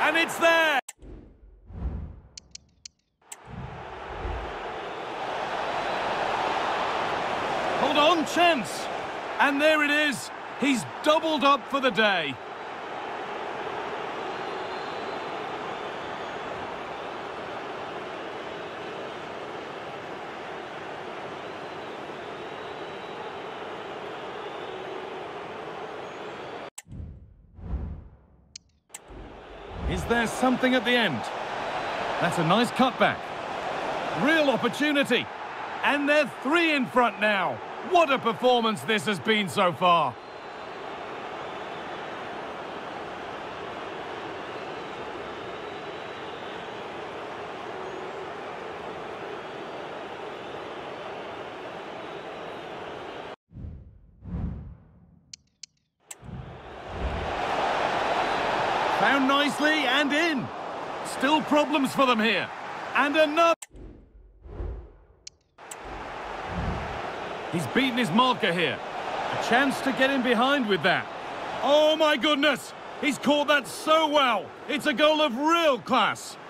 And it's there! Hold on, chance! And there it is! He's doubled up for the day. Is there something at the end? That's a nice cutback. Real opportunity. And they're 3 in front now. What a performance this has been so far. Found nicely and in. Still problems for them here. And another. He's beaten his marker here. A chance to get in behind with that. Oh my goodness! He's caught that so well. It's a goal of real class.